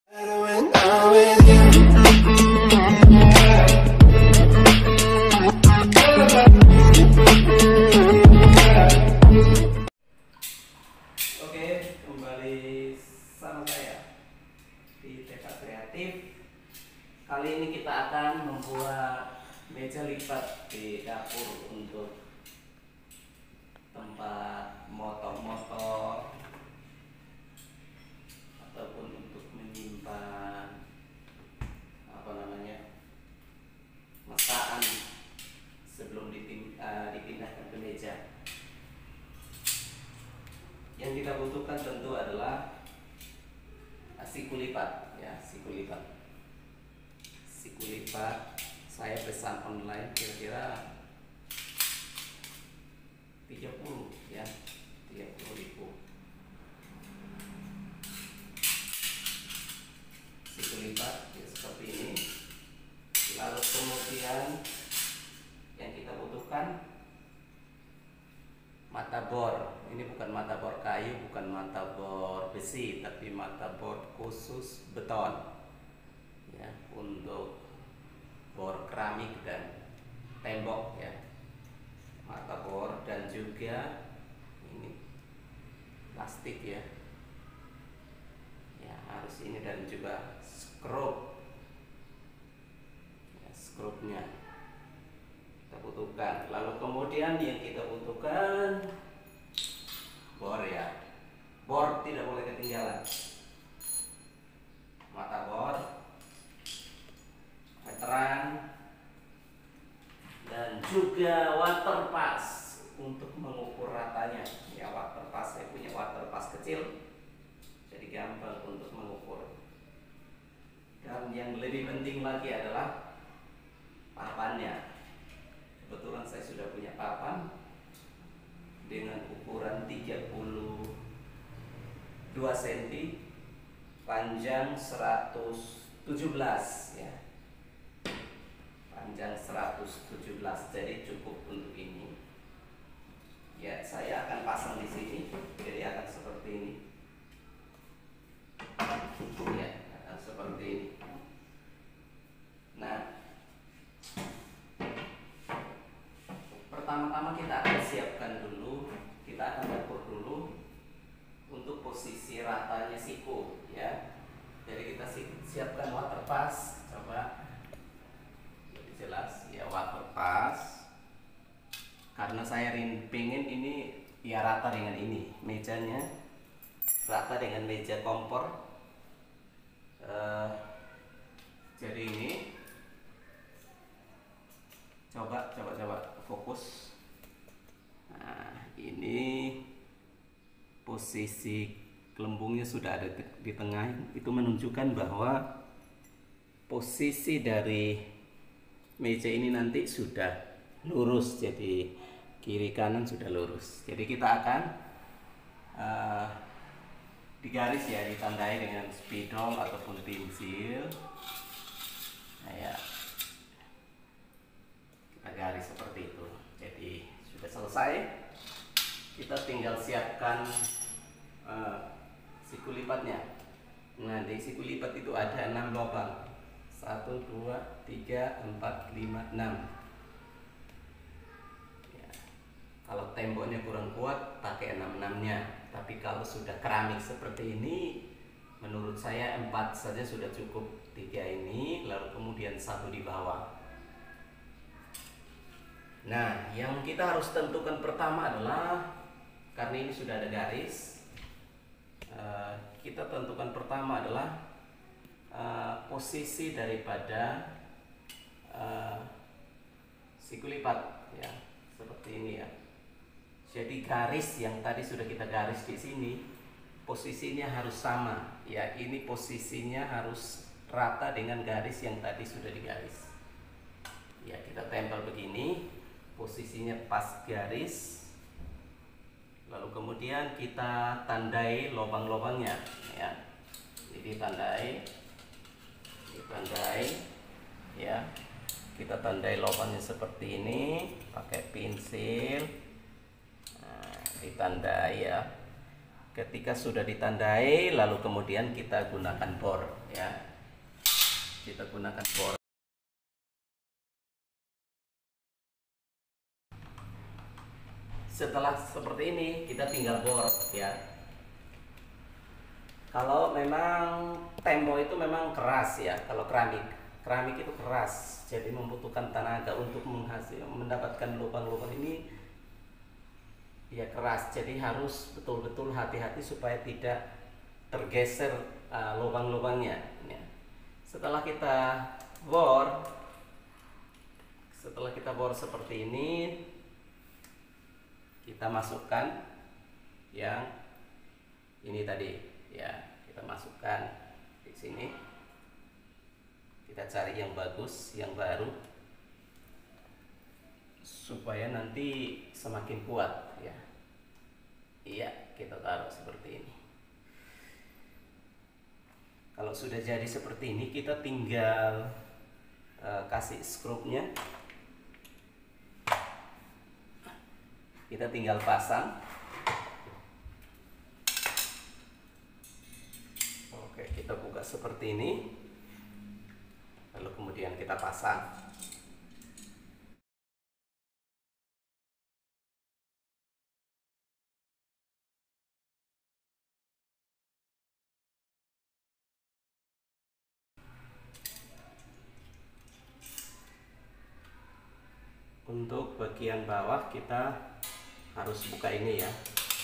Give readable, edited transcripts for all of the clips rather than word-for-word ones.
Oke, kembali sama saya di TK Kreatif. Kali ini kita akan membuat meja lipat di dapur untuk tempat motor-motor ataupun untuk menyimpan masakan sebelum dipindahkan ke meja. Yang kita butuhkan tentu adalah siku lipat, ya, siku lipat. Siku lipat saya pesan online kira-kira 30, ya, 30.000. Siku lipat ya, seperti ini. Lalu kemudian yang kita butuhkan mata bor. Ini bukan mata bor kayu, bukan mata bor besi, tapi mata bor khusus beton, ya, untuk bor keramik dan tembok, ya. Mata bor dan juga ini plastik, ya. Ya, harus ini, dan juga skrup. Ya, skrupnya kita butuhkan. Lalu kemudian yang kita butuhkan bor, ya. Bor tidak boleh ketinggalan. Mata bor, meteran, dan juga water pass untuk mengukur ratanya. Ya, water pass, saya punya water pass kecil, jadi gampang untuk mengukur. Dan yang lebih penting lagi adalah papannya. Kebetulan saya sudah punya papan dengan ukuran 32 cm, panjang 117, ya. Panjang 117, jadi cukup untuk ini. Ya, saya akan pasang di sini, jadi akan seperti ini. Ya, akan seperti ini. Nah, pertama-tama kita akan siapkan dulu, kita akan ukur dulu untuk posisi ratanya siku, ya. Jadi kita siapkan water pass, coba lebih jelas, ya, water pass. Karena saya pengen ini ya rata dengan ini, mejanya rata dengan meja kompor. Jadi ini coba fokus. Nah, ini posisi gelembungnya sudah ada di tengah. Itu menunjukkan bahwa posisi dari meja ini nanti sudah lurus, jadi kiri kanan sudah lurus. Jadi kita akan digaris, ya, ditandai dengan spidol ataupun pensil. Nah, ya, kita garis seperti itu. Jadi sudah selesai. Kita tinggal siapkan siku lipatnya. Nah, di siku lipat itu ada 6 lubang. 1, 2, 3, 4, 5, 6. Ya. Kalau temboknya kurang kuat, pakai 6-6-nya. Tapi kalau sudah keramik seperti ini, menurut saya 4 saja sudah cukup. 3 ini, lalu kemudian 1 di bawah. Nah, yang kita harus tentukan pertama adalah, karena ini sudah ada garis, kita tentukan pertama adalah posisi daripada siku lipat, ya, seperti ini, ya. Jadi garis yang tadi sudah kita garis di sini, posisinya harus sama, ya. Ini posisinya harus rata dengan garis yang tadi sudah digaris. Ya, kita tempel begini, posisinya pas garis. Lalu kemudian kita tandai lubang-lubangnya, ya. Jadi ditandai, ya. Kita tandai lubangnya seperti ini pakai pensil. Nah, ditandai, ya. Ketika sudah ditandai, lalu kemudian kita gunakan bor ya. Kita gunakan bor. Setelah seperti ini, kita tinggal bor ya. Kalau memang tempo itu memang keras ya, kalau keramik itu keras, jadi membutuhkan tenaga untuk mendapatkan lubang-lubang ini ya keras, jadi harus betul-betul hati-hati supaya tidak tergeser lubang-lubangnya ya. Setelah kita bor seperti ini, kita masukkan yang ini tadi ya, kita masukkan di sini. Kita cari yang bagus, yang baru, supaya nanti semakin kuat ya. Iya, kita taruh seperti ini. Kalau sudah jadi seperti ini, kita tinggal kasih skrupnya. Kita tinggal pasang. Oke, kita buka seperti ini, lalu kemudian kita pasang. Untuk bagian bawah kita harus buka ini ya.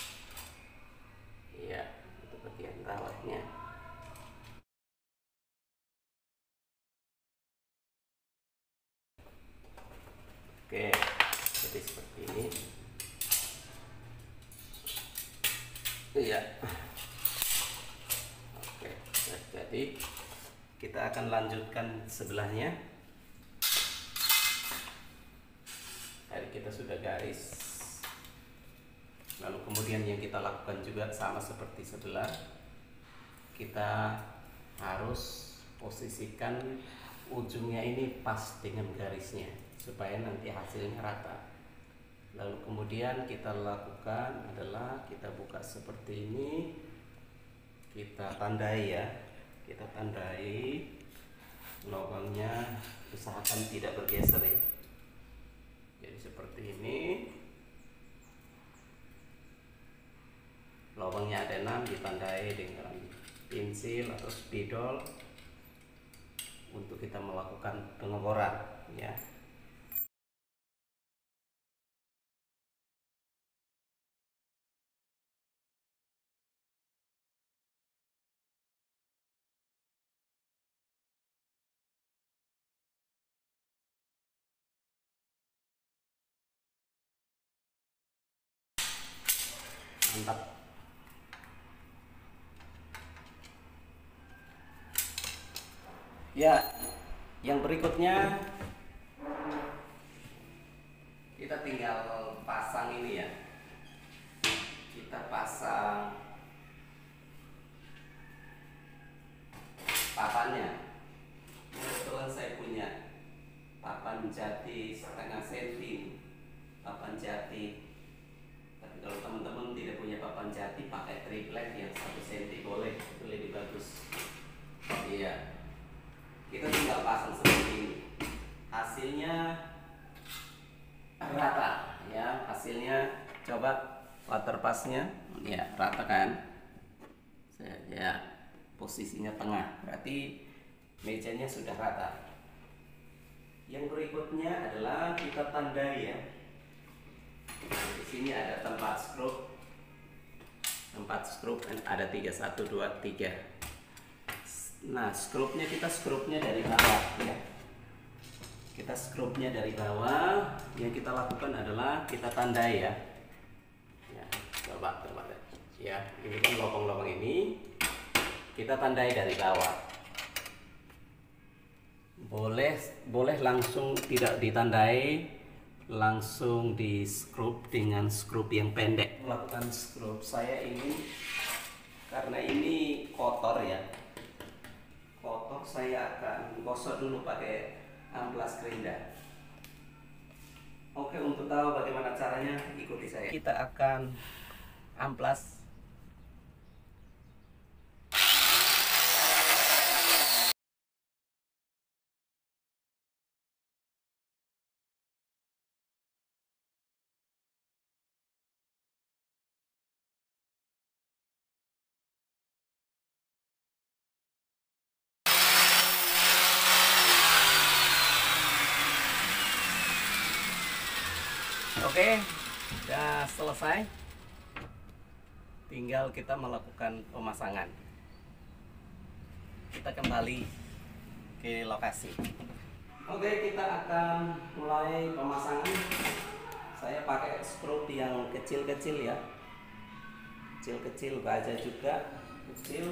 Iya, itu bagian bawahnya. Oke, jadi seperti ini. Iya. Oke, jadi kita akan lanjutkan sebelahnya. Tadi kita sudah garis, lalu kemudian yang kita lakukan juga sama seperti sebelah. Kita harus posisikan ujungnya ini pas dengan garisnya supaya nanti hasilnya rata. Lalu kemudian kita lakukan adalah kita buka seperti ini, kita tandai ya, kita tandai lubangnya, usahakan tidak bergeser ya. Jadi seperti ini, lubangnya ada 6, ditandai dengan pensil atau spidol untuk kita melakukan pengeboran ya. Mantap. Ya, yang berikutnya kita tinggal pasang ini ya. Kita pasang papannya. Kebetulan saya punya papan jati setengah senti, papan jati. Tapi kalau teman-teman tidak punya papan jati, pakai triplek yang 1 cm boleh, itu lebih bagus. Iya, kita tinggal pasang seperti ini. Hasilnya rata ya, hasilnya coba waterpassnya ya, rata kan ya, posisinya tengah, berarti mejanya sudah rata. Yang berikutnya adalah kita tandai ya. Di sini ada tempat skrup ada 3, 1, 2, 3. Nah, skrupnya kita dari bawah ya. Kita skrupnya dari bawah. Yang kita lakukan adalah kita tandai ya. Ya, coba ya. Ini kan lubang-lubang ini kita tandai dari bawah. Boleh langsung tidak ditandai, langsung di skrup dengan skrup yang pendek. Melakukan skrup saya ini karena ini kotor ya. Kotor, saya akan gosok dulu pakai amplas kerinda. Oke, untuk tahu bagaimana caranya, ikuti saya. Kita akan amplas Oke, sudah selesai. Tinggal kita melakukan pemasangan. Kita kembali ke lokasi. Oke, kita akan mulai pemasangan. Saya pakai skrup yang kecil-kecil ya. Kecil-kecil, baja juga kecil.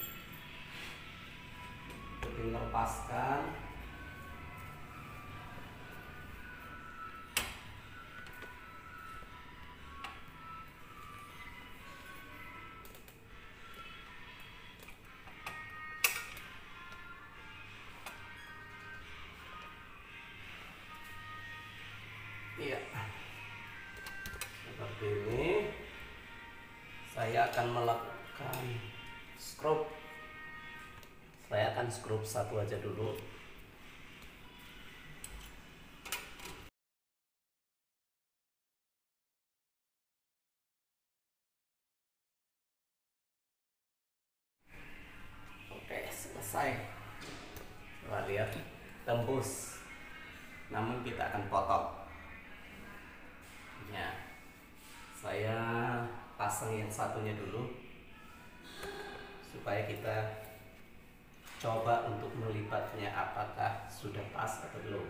Tinggal lepaskan. Iya, seperti ini. Saya akan melakukan skrup. Saya akan skrup satu aja dulu. Oke, selesai. Coba lihat, tembus. Namun kita akan potong. Ya, saya pasang yang satunya dulu supaya kita coba untuk melipatnya apakah sudah pas atau belum.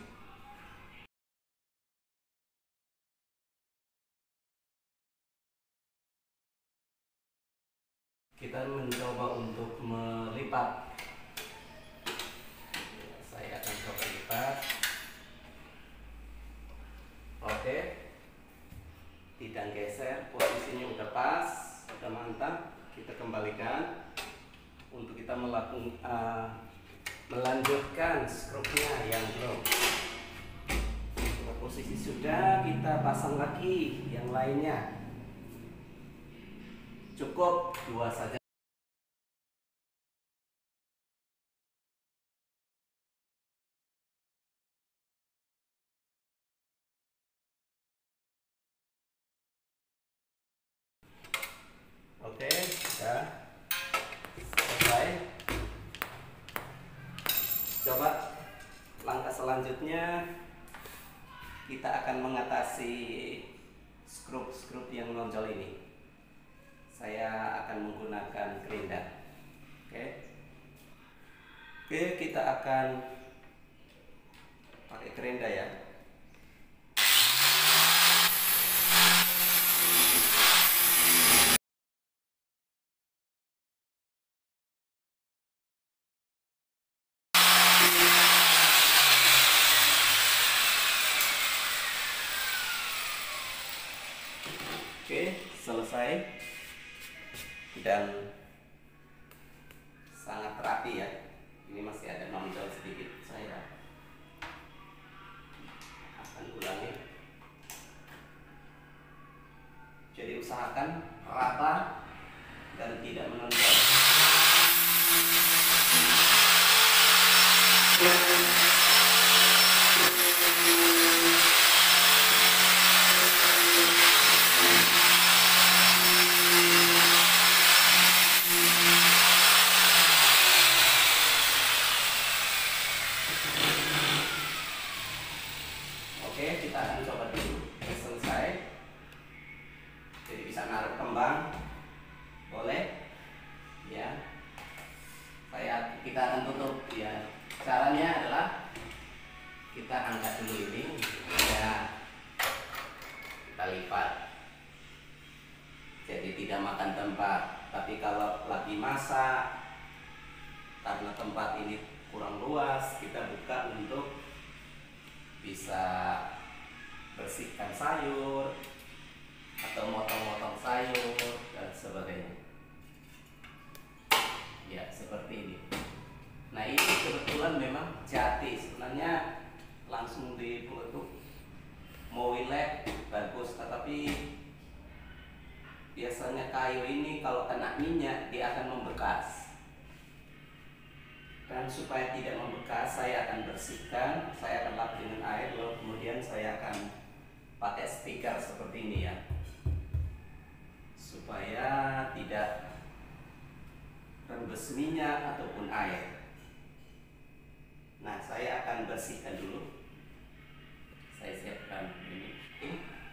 Kita mencoba untuk melipat. Saya akan coba lipat. Oke, tidak geser, posisinya udah pas, udah mantap. Kita kembalikan untuk kita melanjutkan skrupnya yang belum. Posisi sudah, kita pasang lagi yang lainnya. Cukup dua saja. Oke, sudah selesai. Coba langkah selanjutnya kita akan mengatasi skrup-skrup yang menonjol ini. Saya akan menggunakan gerinda. Oke, kita akan pakai gerinda ya. Oke, selesai dan sangat rapi ya. Ini masih ada nonjol sedikit, saya akan ulangi. Jadi usahakan rata dan tidak menonjol. Oke, kita akan coba dulu. Selesai. Jadi bisa naruh kembang, boleh, ya. Kita akan tutup ya. Caranya adalah kita angkat dulu ini, ya. Kita lipat. Jadi tidak makan tempat. Tapi kalau lagi masak, karena tempat ini kurang luas, kita buka untuk bisa bersihkan sayur atau motong-motong sayur dan sebagainya. Ya, seperti ini. Nah, ini kebetulan memang jati, sebenarnya langsung dipotong mau wilek bagus, tetapi biasanya kayu ini kalau kena minyak dia akan membekas. Dan supaya tidak membekas, saya akan bersihkan, saya akan lap dengan air, lalu kemudian saya akan pakai stiker seperti ini ya, supaya tidak rembes minyak ataupun air. Nah, saya akan bersihkan dulu. Saya siapkan ini.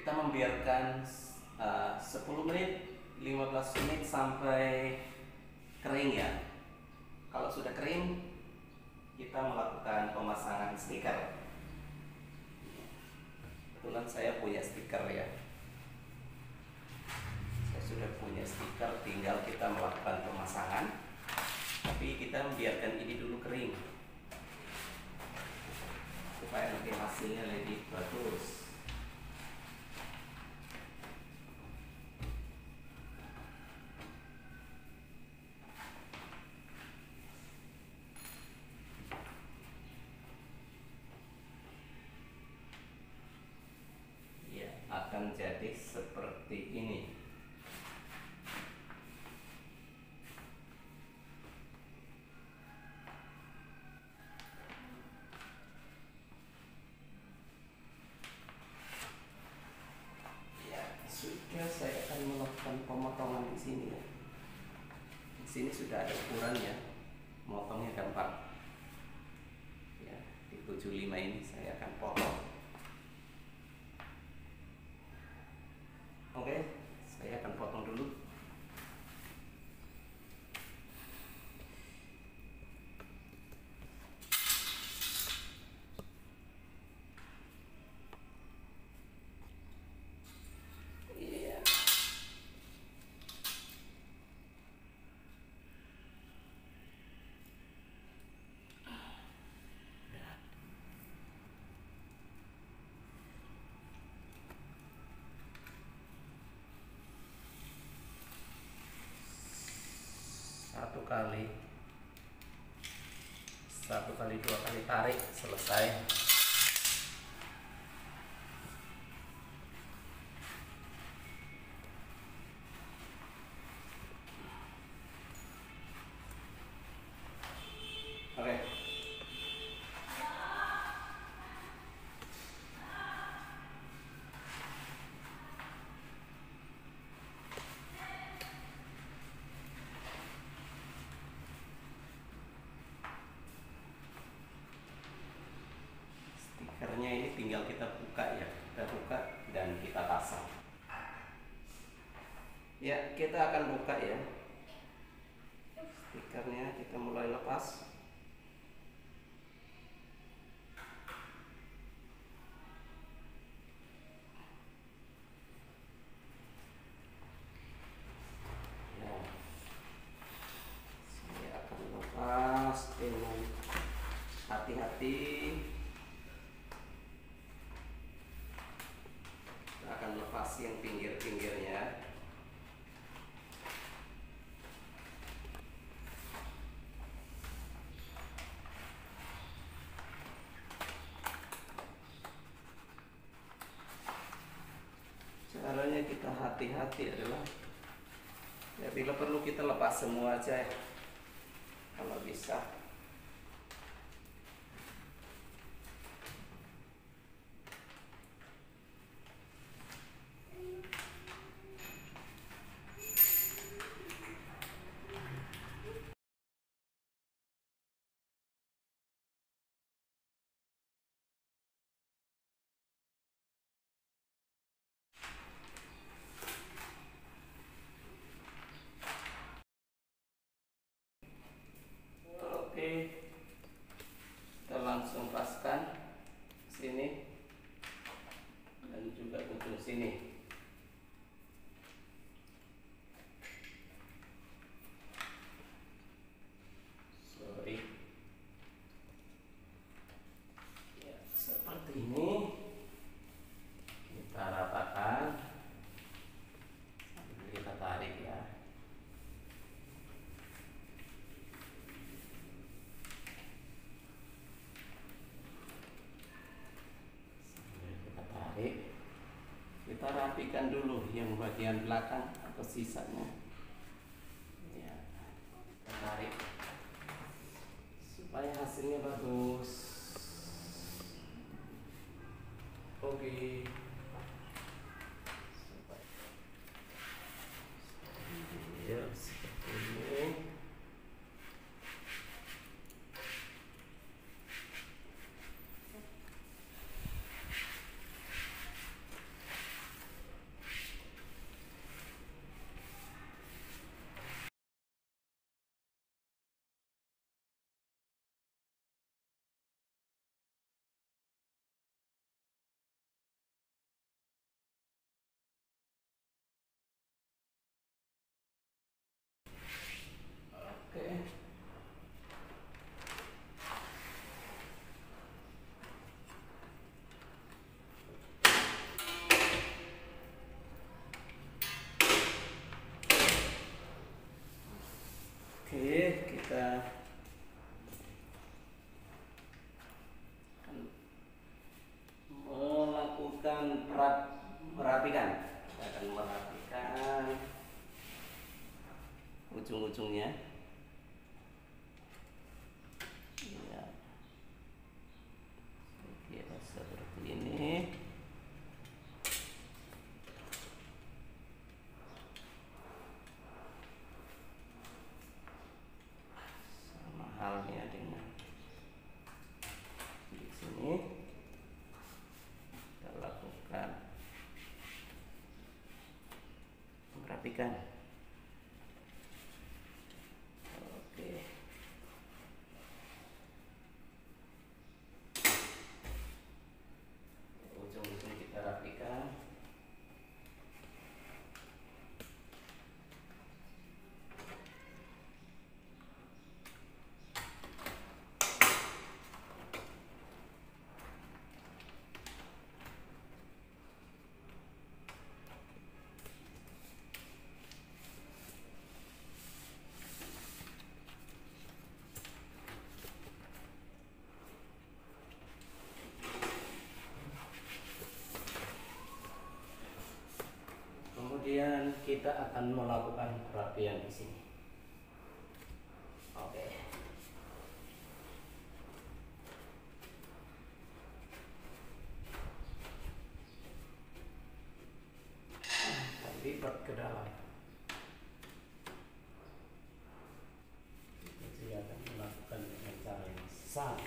kita membiarkan 10 menit 15 menit sampai kering ya. Kalau sudah kering, kita melakukan pemasangan stiker. Kebetulan saya punya stiker ya. Saya sudah punya stiker, tinggal kita melakukan pemasangan. Tapi kita membiarkan ini dulu kering supaya nanti hasilnya lebih bagus. Akan jadi seperti ini. Ya, sudah, saya akan melakukan pemotongan di sini ya. Di sini sudah ada ukurannya, motongnya gampang. Ya, di 75 ini saya akan potong. Oke, saya akan potong dulu. Iya. Satu kali dua kali tarik, selesai. Oke. Stikernya ini tinggal kita buka ya, kita buka dan kita pasang. Ya, kita akan buka ya. Stikernya kita mulai lepas. Ya, saya akan lepas dengan hati-hati. Kita akan lepas yang pinggir-pinggirnya. Caranya kita hati-hati adalah ya, bila perlu kita lepas semua aja ya, kalau bisa. Oke, kita langsung paskan sini dan juga ujung sini. Sorry. Ya, seperti ini. Kita ratakan sambil kita tarik ya. Kita rapikan dulu yang bagian belakang atau sisanya ya, kita tarik supaya hasilnya bagus. Oke. Ya, seperti ini. ujung-ujungnya. Ya, kira seperti ini. Sama halnya dengan di sini. Kita lakukan merapikan. Oke. Ujung-ujung kita rapikan. Kemudian kita akan melakukan perapian di sini. Oke. Lipat ke dalam. Kita juga akan melakukan dengan cara yang sama.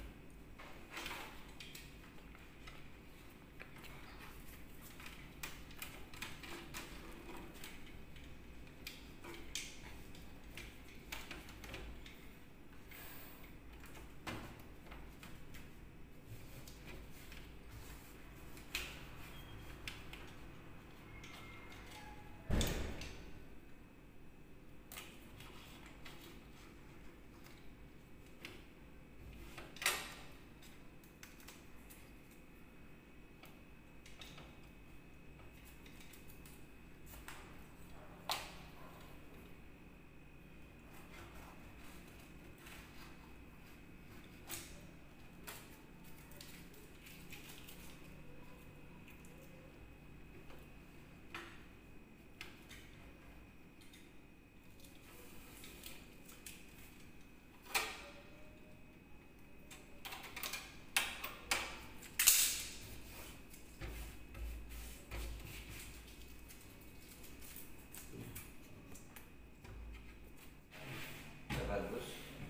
Bagus.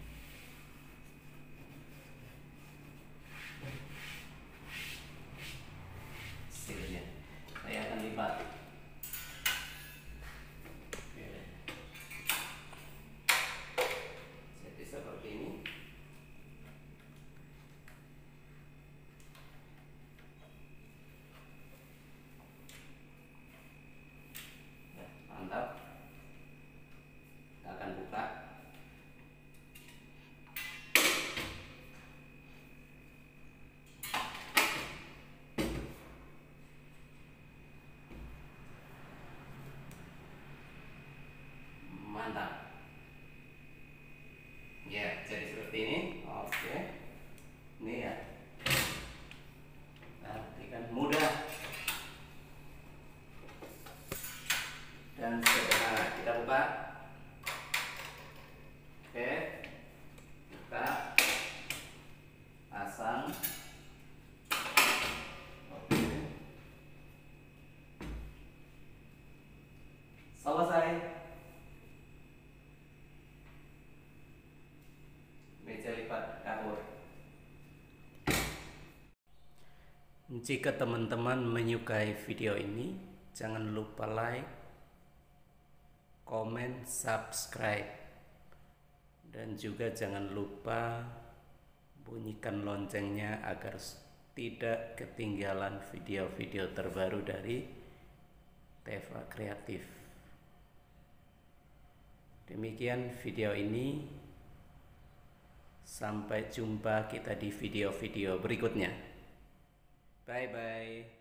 Hasilnya saya akan lipat. Oke. Jadi seperti ini. Ya, mantap. Kita akan buka. Mantap. Ya, jadi seperti ini. Oke. Ini ya. Perhatikan, mudah dan sederhana. Kita buka. Oke. Kita pasang. Oke. Selesai. Meja lipat dapur. Jika teman-teman menyukai video ini, jangan lupa like, komen, subscribe, dan juga jangan lupa bunyikan loncengnya agar tidak ketinggalan video-video terbaru dari Teva Kreatif. Demikian video ini. Sampai jumpa kita di video-video berikutnya. Bye-bye.